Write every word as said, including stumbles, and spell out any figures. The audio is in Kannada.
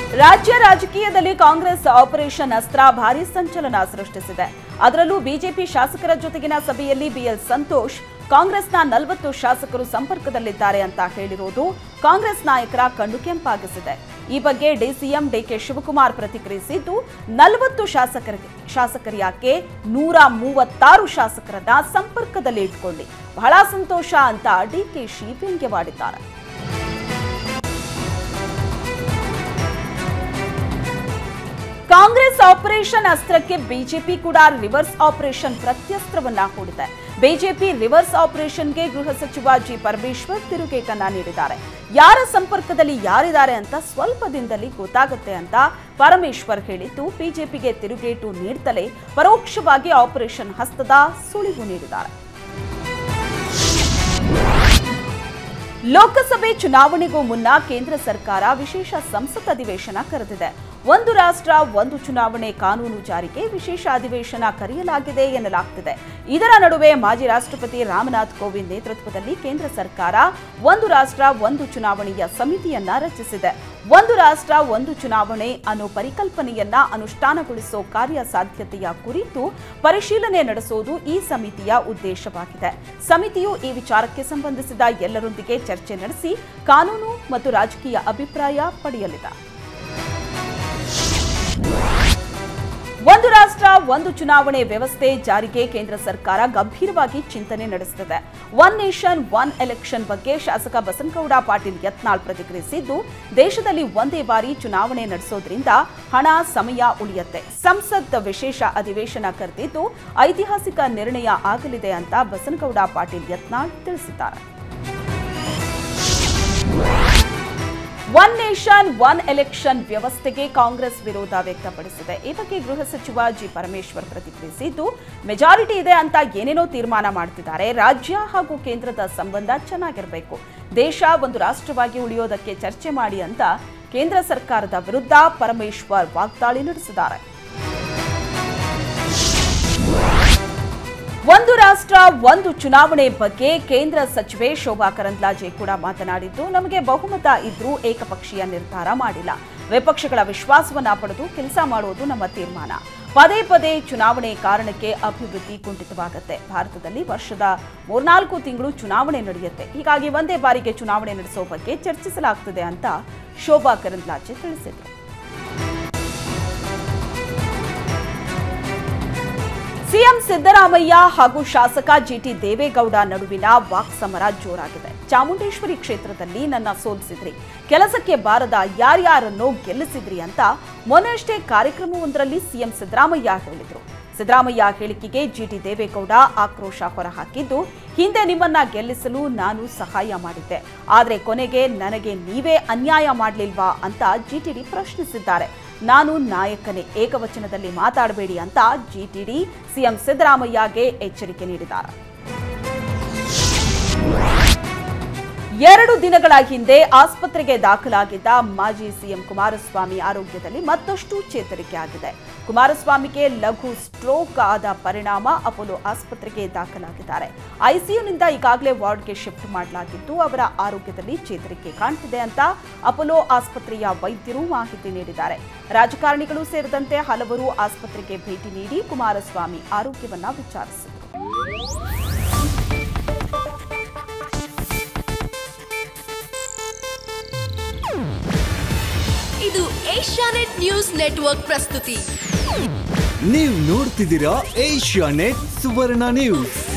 ರಾಜ್ಯ ರಾಜಕೀಯದಲ್ಲಿ ಕಾಂಗ್ರೆಸ್ ಆಪರೇಷನ್ ಅಸ್ತ್ರ ಭಾರೀ ಸಂಚಲನ ಸೃಷ್ಟಿಸಿದೆ. ಅದರಲ್ಲೂ ಬಿಜೆಪಿ ಶಾಸಕರ ಜೊತೆಗಿನ ಸಭೆಯಲ್ಲಿ ಬಿಎಲ್ ಸಂತೋಷ್ ಕಾಂಗ್ರೆಸ್ನ ನಲವತ್ತು ಶಾಸಕರು ಸಂಪರ್ಕದಲ್ಲಿದ್ದಾರೆ ಅಂತ ಹೇಳಿರುವುದು ಕಾಂಗ್ರೆಸ್ ನಾಯಕರ ಕಣ್ಣು ಕೆಂಪಾಗಿಸಿದೆ. ಈ ಬಗ್ಗೆ ಡಿಸಿಎಂ ಡಿಕೆ ಶಿವಕುಮಾರ್ ಪ್ರತಿಕ್ರಿಯಿಸಿದ್ದು, ನಲವತ್ತು ಶಾಸಕರಿಗೆ ಶಾಸಕರ್ಯಾಕೆ ನೂರ ಮೂವತ್ತಾರು ಶಾಸಕರನ್ನ ಸಂಪರ್ಕದಲ್ಲಿ ಇಟ್ಕೊಳ್ಳಿ, ಬಹಳ ಸಂತೋಷ ಅಂತ ಡಿಕೆಶಿ ವ್ಯಂಗ್ಯವಾಡಿದ್ದಾರೆ. ಕಾಂಗ್ರೆಸ್ ಆಪರೇಷನ್ ಅಸ್ತ್ರಕ್ಕೆ ಬಿಜೆಪಿ ಕೂಡ ರಿವರ್ಸ್ ಆಪರೇಷನ್ ಪ್ರತ್ಯಸ್ತ್ರವನ್ನ ಹೂಡಿದೆ. ಬಿಜೆಪಿ ರಿವರ್ಸ್ ಆಪರೇಷನ್ಗೆ ಗೃಹ ಸಚಿವ ಜಿ ಪರಮೇಶ್ವರ್ ತಿರುಗೇಟನ್ನ ನೀಡಿದ್ದಾರೆ. ಯಾರ ಸಂಪರ್ಕದಲ್ಲಿ ಯಾರಿದ್ದಾರೆ ಅಂತ ಸ್ವಲ್ಪ ದಿನದಲ್ಲಿ ಗೊತ್ತಾಗುತ್ತೆ ಅಂತ ಪರಮೇಶ್ವರ್ ಹೇಳಿದ್ದು, ಬಿಜೆಪಿಗೆ ತಿರುಗೇಟು ನೀಡುತ್ತಲೇ ಪರೋಕ್ಷವಾಗಿ ಆಪರೇಷನ್ ಹಸ್ತದ ಸುಳಿವು ನೀಡಿದ್ದಾರೆ. ಲೋಕಸಭೆ ಚುನಾವಣೆಗೂ ಮುನ್ನ ಕೇಂದ್ರ ಸರ್ಕಾರ ವಿಶೇಷ ಸಂಸತ್ ಅಧಿವೇಶನ ಕರೆದಿದೆ. ಒಂದು ರಾಷ್ಟ್ರ ಒಂದು ಚುನಾವಣೆ ಕಾನೂನು ಜಾರಿಗೆ ವಿಶೇಷ ಅಧಿವೇಶನ ಕರೆಯಲಾಗಿದೆ ಎನ್ನಲಾಗ್ತಿದೆ. ಇದರ ನಡುವೆ ಮಾಜಿ ರಾಷ್ಟ್ರಪತಿ ರಾಮನಾಥ್ ಕೋವಿಂದ್ ನೇತೃತ್ವದಲ್ಲಿ ಕೇಂದ್ರ ಸರ್ಕಾರ ಒಂದು ರಾಷ್ಟ್ರ ಒಂದು ಚುನಾವಣೆಯ ಸಮಿತಿಯನ್ನ ರಚಿಸಿದೆ. ಒಂದು ರಾಷ್ಟ್ರ ಒಂದು ಚುನಾವಣೆ ಅನ್ನೋ ಪರಿಕಲ್ಪನೆಯನ್ನ ಅನುಷ್ಠಾನಗೊಳಿಸೋ ಕಾರ್ಯಸಾಧ್ಯತೆಯ ಕುರಿತು ಪರಿಶೀಲನೆ ನಡೆಸುವುದು ಈ ಸಮಿತಿಯ ಉದ್ದೇಶವಾಗಿದೆ. ಸಮಿತಿಯು ಈ ವಿಚಾರಕ್ಕೆ ಸಂಬಂಧಿಸಿದ ಎಲ್ಲರೊಂದಿಗೆ ಚರ್ಚೆ ನಡೆಸಿ ಕಾನೂನು ಮತ್ತು ರಾಜಕೀಯ ಅಭಿಪ್ರಾಯ ಪಡೆಯಲಿದೆ. ಒಂದು ರಾಷ್ಟ್ರ ಒಂದು ಚುನಾವಣೆ ವ್ಯವಸ್ಥೆ ಜಾರಿಗೆ ಕೇಂದ್ರ ಸರ್ಕಾರ ಗಂಭೀರವಾಗಿ ಚಿಂತನೆ ನಡೆಸುತ್ತಿದೆ. ಒನ್ ನೇಷನ್ ಒನ್ ಎಲೆಕ್ಷನ್ ಬಗ್ಗೆ ಶಾಸಕ ಬಸನಗೌಡ ಪಾಟೀಲ್ ಯತ್ನಾಳ್ ಪ್ರತಿಕ್ರಿಯಿಸಿದ್ದು, ದೇಶದಲ್ಲಿ ಒಂದೇ ಬಾರಿ ಚುನಾವಣೆ ನಡೆಸೋದ್ರಿಂದ ಹಣ ಸಮಯ ಉಳಿಯುತ್ತೆ. ಸಂಸತ್ ವಿಶೇಷ ಅಧಿವೇಶನ ಕರೆದಿದ್ದು ಐತಿಹಾಸಿಕ ನಿರ್ಣಯ ಆಗಲಿದೆ ಅಂತ ಬಸನಗೌಡ ಪಾಟೀಲ್ ಯತ್ನಾಳ್ ತಿಳಿಸಿದ್ದಾರೆ. ಒನ್ ನೇಷನ್ ಒನ್ ಎಲೆಕ್ಷನ್ ವ್ಯವಸ್ಥೆಗೆ ಕಾಂಗ್ರೆಸ್ ವಿರೋಧ ವ್ಯಕ್ತಪಡಿಸಿದೆ. ಈ ಬಗ್ಗೆ ಗೃಹ ಸಚಿವ ಜಿ ಪರಮೇಶ್ವರ್ ಪ್ರತಿಕ್ರಿಯಿಸಿದ್ದು, ಮೆಜಾರಿಟಿ ಇದೆ ಅಂತ ಏನೇನೋ ತೀರ್ಮಾನ ಮಾಡ್ತಿದ್ದಾರೆ. ರಾಜ್ಯ ಹಾಗೂ ಕೇಂದ್ರದ ಸಂಬಂಧ ಚೆನ್ನಾಗಿರಬೇಕು. ದೇಶ ಒಂದು ರಾಷ್ಟ್ರವಾಗಿ ಉಳಿಯೋದಕ್ಕೆ ಚರ್ಚೆ ಮಾಡಿ ಅಂತ ಕೇಂದ್ರ ಸರ್ಕಾರದ ವಿರುದ್ಧ ಪರಮೇಶ್ವರ್ ವಾಗ್ದಾಳಿ ನಡೆಸಿದ್ದಾರೆ. ಒಂದು ರಾಷ್ಟ್ರ ಒಂದು ಚುನಾವಣೆ ಬಗ್ಗೆ ಕೇಂದ್ರ ಸಚಿವೆ ಶೋಭಾ ಕರಂದ್ಲಾಜೆ ಕೂಡ ಮಾತನಾಡಿದ್ದು, ನಮಗೆ ಬಹುಮತ ಇದ್ರೂ ಏಕಪಕ್ಷೀಯ ನಿರ್ಧಾರ ಮಾಡಿಲ್ಲ. ವಿಪಕ್ಷಗಳ ವಿಶ್ವಾಸವನ್ನ ಪಡೆದು ಕೆಲಸ ಮಾಡುವುದು ನಮ್ಮ ತೀರ್ಮಾನ. ಪದೇ ಪದೇ ಚುನಾವಣೆ ಕಾರಣಕ್ಕೆ ಅಭಿವೃದ್ಧಿ ಕುಂಠಿತವಾಗುತ್ತೆ. ಭಾರತದಲ್ಲಿ ವರ್ಷದ ಮೂರ್ನಾಲ್ಕು ತಿಂಗಳು ಚುನಾವಣೆ ನಡೆಯುತ್ತೆ. ಹೀಗಾಗಿ ಒಂದೇ ಬಾರಿಗೆ ಚುನಾವಣೆ ನಡೆಸೋ ಬಗ್ಗೆ ಚರ್ಚಿಸಲಾಗುತ್ತದೆ ಅಂತ ಶೋಭಾ ಕರಂದ್ಲಾಜೆ ತಿಳಿಸಿದರು. ಸಿಎಂ ಸಿದ್ದರಾಮಯ್ಯ ಹಾಗೂ ಶಾಸಕ ಜಿಟಿ ದೇವೇಗೌಡ ನಡುವಿನ ವಾಕ್ಸಮರ ಜೋರಾಗಿದೆ. ಚಾಮುಂಡೇಶ್ವರಿ ಕ್ಷೇತ್ರದಲ್ಲಿ ನನ್ನ ಸೋಲಿಸಿದ್ರಿ, ಕೆಲಸಕ್ಕೆ ಬಾರದ ಯಾರ್ಯಾರನ್ನೋ ಗೆಲ್ಲಿಸಿದ್ರಿ ಅಂತ ಮೊನ್ನೆಯಷ್ಟೇ ಕಾರ್ಯಕ್ರಮವೊಂದರಲ್ಲಿ ಸಿಎಂ ಸಿದ್ದರಾಮಯ್ಯ ಹೇಳಿದರು. ಸಿದ್ದರಾಮಯ್ಯ ಹೇಳಿಕೆಗೆ ಜಿಟಿ ದೇವೇಗೌಡ ಆಕ್ರೋಶ ಹೊರಹಾಕಿದ್ದು, ಹಿಂದೆ ನಿಮ್ಮನ್ನ ಗೆಲ್ಲಿಸಲು ನಾನು ಸಹಾಯ ಮಾಡಿದ್ದೆ, ಆದರೆ ಕೊನೆಗೆ ನನಗೆ ನೀವೇ ಅನ್ಯಾಯ ಮಾಡಲಿಲ್ವಾ ಅಂತ ಜಿಟಿಡಿ ಪ್ರಶ್ನಿಸಿದ್ದಾರೆ. ನಾನು ನಾಯಕನೇ, ಏಕವಚನದಲ್ಲಿ ಮಾತಾಡಬೇಡಿ ಅಂತ ಜಿಟಿಡಿ ಸಿಎಂ ಸಿದ್ದರಾಮಯ್ಯಗೆ ಎಚ್ಚರಿಕೆ ನೀಡಿದ್ದಾರೆ. ಎರಡು ದಿನಗಳ ಹಿಂದೆ ಆಸ್ಪತ್ರೆಗೆ ದಾಖಲಾಗಿದ್ದ ಮಾಜಿ ಸಿಎಂ ಕುಮಾರಸ್ವಾಮಿ ಆರೋಗ್ಯದಲ್ಲಿ ಮತ್ತಷ್ಟು ಚೇತರಿಕೆ ಆಗಿದೆ. ಕುಮಾರಸ್ವಾಮಿಗೆ ಲಘು ಸ್ಟ್ರೋಕ್ ಆದ ಪರಿಣಾಮ ಅಪೋಲೋ ಆಸ್ಪತ್ರೆಗೆ ದಾಖಲಾಗಿದ್ದಾರೆ. ಐಸಿಯುನಿಂದ ಈಗಾಗಲೇ ವಾರ್ಡ್ಗೆ ಶಿಫ್ಟ್ ಮಾಡಲಾಗಿದ್ದು, ಅವರ ಆರೋಗ್ಯದಲ್ಲಿ ಚೇತರಿಕೆ ಕಾಣ್ತಿದೆ ಅಂತ ಅಪೋಲೋ ಆಸ್ಪತ್ರೆಯ ವೈದ್ಯರು ಮಾಹಿತಿ ನೀಡಿದ್ದಾರೆ. ರಾಜಕಾರಣಿಗಳು ಸೇರಿದಂತೆ ಹಲವರು ಆಸ್ಪತ್ರೆಗೆ ಭೇಟಿ ನೀಡಿ ಕುಮಾರಸ್ವಾಮಿ ಆರೋಗ್ಯವನ್ನ ವಿಚಾರಿಸಿದರು. ಇದು ಏಷ್ಯಾನೆಟ್ ನ್ಯೂಸ್ ನೆಟ್ವರ್ಕ್ ಪ್ರಸ್ತುತಿ. ನೀವು ನೋಡ್ತಿದ್ದೀರಾ ಏಷ್ಯಾನೆಟ್ ಸುವರ್ಣ ನ್ಯೂಸ್.